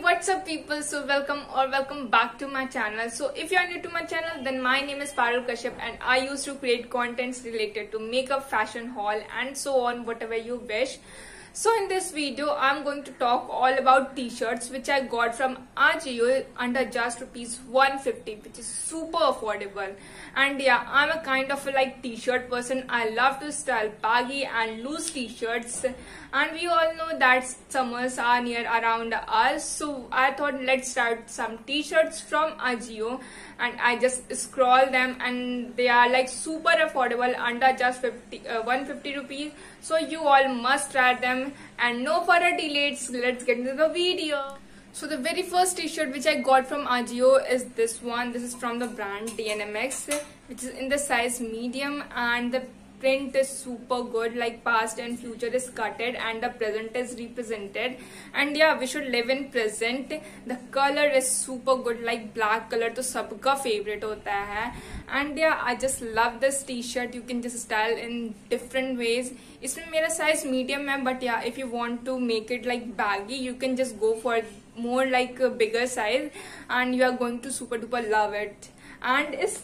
what's up people, so welcome back to my channel. So if you are new to my channel, then my name is Parul Kashyap and I used to create contents related to makeup, fashion, haul and so on, whatever you wish. So in this video I'm going to talk all about t-shirts which I got from Ajio under just rupees 150, which is super affordable. And yeah, I'm a kind of a t-shirt person. I love to style baggy and loose t-shirts, and we all know that summers are near around us, so I thought let's start some t-shirts from Ajio. And I just scroll them and they are super affordable under just 150 rupees. So you all must try them, and no further delays, let's get into the video. So the very first t-shirt which I got from Ajio is this one. This is from the brand DNMX, which is in the size medium, and the print is super good, like past and future is cutted and the present is represented. And yeah, we should live in present. The color is super good, like black color तो सबका favorite होता है. And yeah, I just love this t-shirt. You can just style in different ways. इसमें मेरा size medium है, but yeah, if you want to make it baggy, you can just go for more a bigger size and you are going to super duper love it. And इस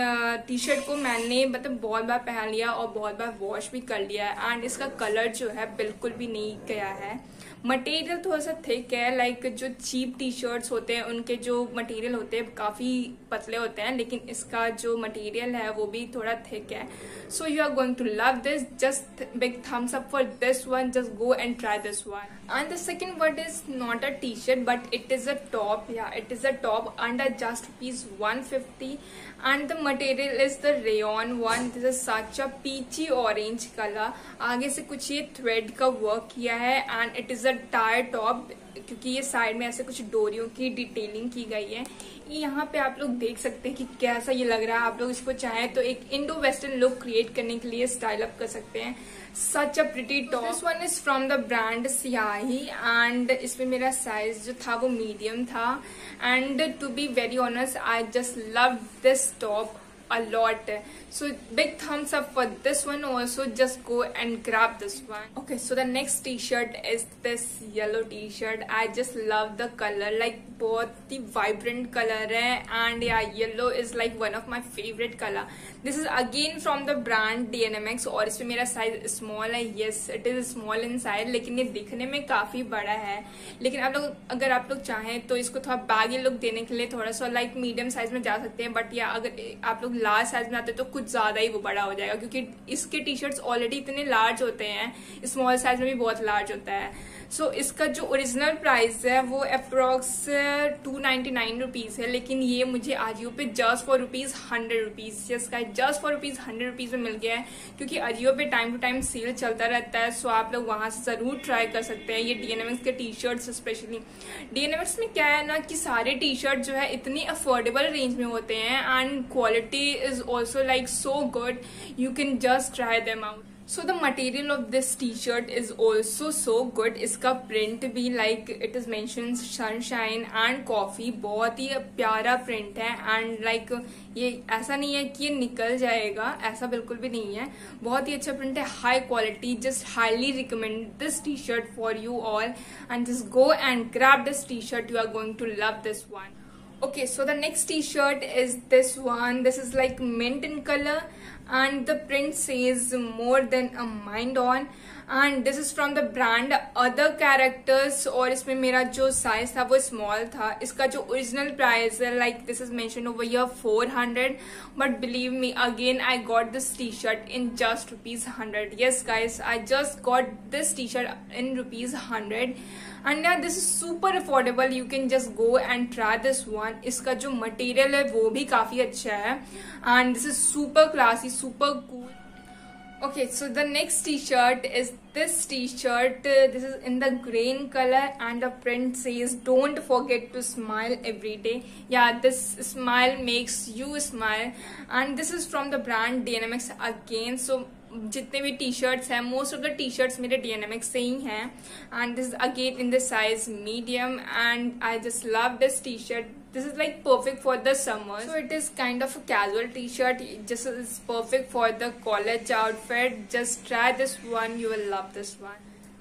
T shirt को मैंने बहुत बार पहन लिया और बहुत बार wash भी कर लिया है, एंड इसका कलर जो है बिल्कुल भी नहीं गया है. मटेरियल थोड़ा सा थिक है, जो चीप टी शर्ट्स होते हैं उनके जो मटेरियल होते हैं काफ़ी पतले होते हैं, लेकिन इसका जो मटेरियल है वो भी थोड़ा थिक है. So you are going to love this. Just big thumbs up for this one. Just go and try this one. And the second word is not a t-shirt, but it is a top. Yeah, it is a top under just rupees 150, and the material is the rayon one. This is such a peachy orange color. आगे से कुछ ये thread का work किया है, and it is a tie top, क्योंकि ये side में ऐसे कुछ डोरियों की डिटेलिंग की गई है. यहाँ पे आप लोग देख सकते हैं कि कैसा ये लग रहा है. आप लोग इसको चाहे तो एक इंडो वेस्टर्न लुक क्रिएट करने के लिए स्टाइल अप कर सकते हैं. Such a pretty top. This one is from the brand Siyahi, and इसमें मेरा साइज जो था वो मीडियम था. And to be very honest, I just love this top a lot. So big thumbs up for this one also. Just go and grab this one. Okay, so the next t-shirt is this yellow t-shirt. I just love the color, बहुत ही vibrant color है, and yeah, yellow is one of my favorite color. This is again from the brand DNMX, और इसमें मेरा size small है. Yes, it is small in size, लेकिन ये दिखने में काफी बड़ा है. लेकिन अगर आप लोग चाहें तो इसको थोड़ा baggy look देने के लिए थोड़ा सा मीडियम साइज में जा सकते हैं. बट या अगर आप लोग लार्ज साइज में आते हैं तो कुछ ज्यादा ही वो बड़ा हो जाएगा, क्योंकि इसके टी शर्ट्स ऑलरेडी इतने लार्ज होते हैं. स्मॉल साइज में भी बहुत लार्ज होता है. सो इसका जो ओरिजिनल प्राइस है वो अप्रोक्स 299 रुपीज है, लेकिन ये मुझे आजियो पे just for rupees 100 rupees, just for rupees 100 rupees में मिल गया है, क्योंकि आजियो पे टाइम टू टाइम सेल चलता रहता है. सो आप लोग वहां से जरूर ट्राई कर सकते हैं ये डीएनएमएक्स के टी शर्ट्स. स्पेशली डीएनएमएक्स में क्या है ना कि सारे टी शर्ट जो है इतनी अफोर्डेबल रेंज में होते हैं, and quality is also so good. You can just try them out. So the material of this t-shirt is also so good. इसका print भी it is mentioned sunshine and coffee. बहुत ही प्यारा print है, and ये ऐसा नहीं है कि ये निकल जाएगा, ऐसा बिल्कुल भी नहीं है. बहुत ही अच्छा print है, high quality. Just highly recommend this t-shirt for you all, and just go and grab this t-shirt. You are going to love this one. Okay, so the next t-shirt is this one. This is mint in color, and the print says more than a mind on, and this is from the brand other characters. और इसमें मेरा जो size था वो small था. इसका जो original price है this is mentioned over here 400, but believe me, again I got this t-shirt in just rupees 100. Yes guys, I just got this t-shirt in rupees 100. And yeah, this is super affordable. You can just go and try this one. इसका जो material है वो भी काफी अच्छा है, and this is super classy, super cool. Okay, so the next t-shirt is this t-shirt. This is in the green color, and the print says don't forget to smile every day. Yeah, this smile makes you smile, and this is from the brand DNMX again. So जितने भी T shirts हैं, most of the T shirts मेरे डीएनएमएक्स से ही हैं, and this again in the size medium, and I just love this T shirt. This is perfect for the summer. So it is kind of a casual t-shirt. Just is perfect for the college outfit. Just try this one. You will love this one.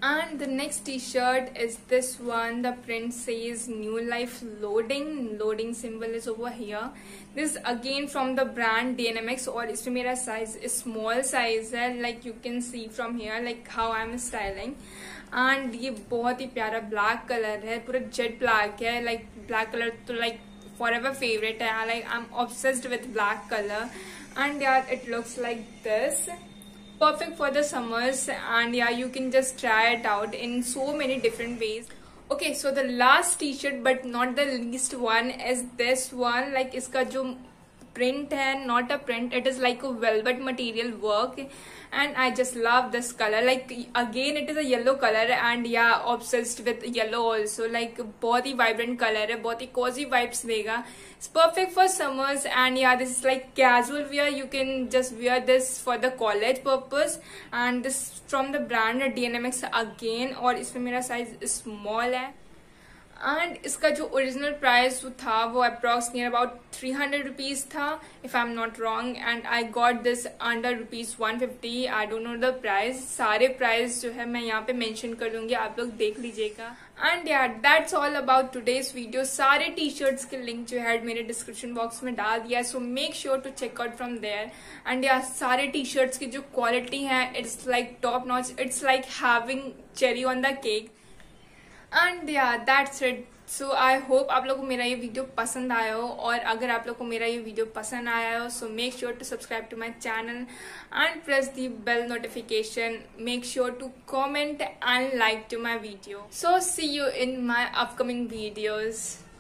And the next t-shirt is this one. The print says New Life Loading. Loading symbol is over here. This again from the brand DNMX और इसमें मेरा size small size है, like you can see from here like how I'm styling. And ये बहुत ही प्यारा black color है, पूरा jet black है, like black color तो like forever favorite है, like I'm obsessed with black color. And yeah, it looks like this. Perfect for the summers, and yeah, you can just try it out in so many different ways. Okay, so the last t-shirt but not the least one is this one. Like इसका जो print है, not a print, it is like a velvet material work, and I just love this color. Like again it is a yellow color, and yeah, obsessed with yellow also. Like बहुत ही vibrant color है, बहुत ही cozy vibes देगा. It's perfect for summers, and yeah, this is like casual wear. You can just wear this for the college purpose, and this from the brand DNMX again, और इसमें मेरा size small है. And इसका जो original price था वो approx near about 300 rupees था, if I am not wrong, and I got this under rupees 150. I don't know the price. सारे प्राइस जो है मैं यहाँ पे मेंशन कर दूंगी, आप लोग देख लीजिएगा. And yeah that's all about today's video. सारे टी शर्ट्स के लिंक जो है मेरे डिस्क्रिप्शन बॉक्स में डाल दिया है, so make sure to check out from there. And yeah सारे टी शर्ट्स की जो क्वालिटी है it's like top notch. It's like having cherry on the cake. And yeah that's it. So I hope आप लोगों को मेरा ये video पसंद आया हो, और अगर आप लोग को मेरा ये वीडियो पसंद आया हो so make sure to subscribe to my channel and press the bell notification. Make sure to comment and like to my video. So see you in my upcoming videos.